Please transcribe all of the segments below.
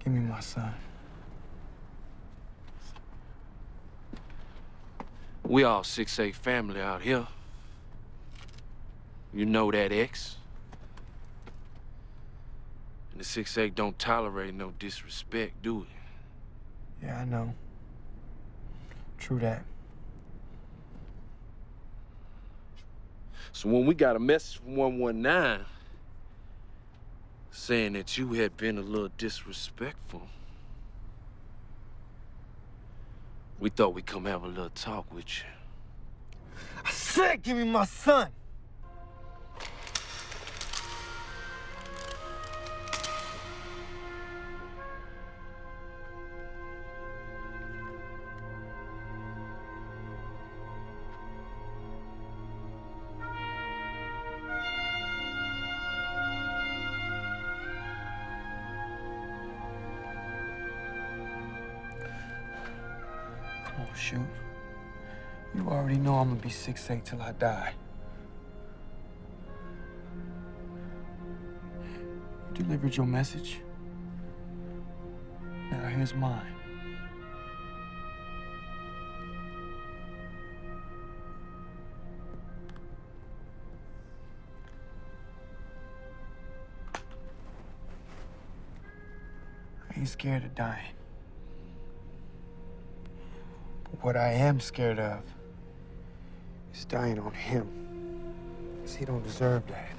Give me my son. We all 6'8" family out here. You know that, X. And the 6'8" don't tolerate no disrespect, do it? Yeah, I know. True that. So when we got a message from 119 saying that you had been a little disrespectful, we thought we'd come have a little talk with you. I said give me my son! Come on, shoot. You already know I'm gonna be 6'8" till I die. You delivered your message. Now here's mine. I ain't scared of dying. But what I am scared of is dying on him. 'Cause he don't deserve that.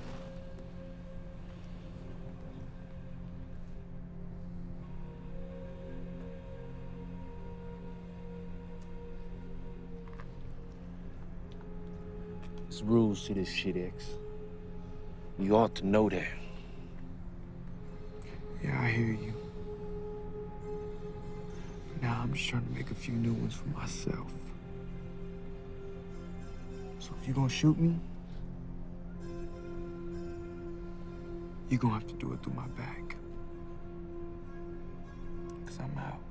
There's rules to this shit, X. You ought to know that. Yeah, I hear you. Now I'm just trying to make a few new ones for myself. So if you're gonna shoot me, you're gonna have to do it through my back. 'Cause I'm out.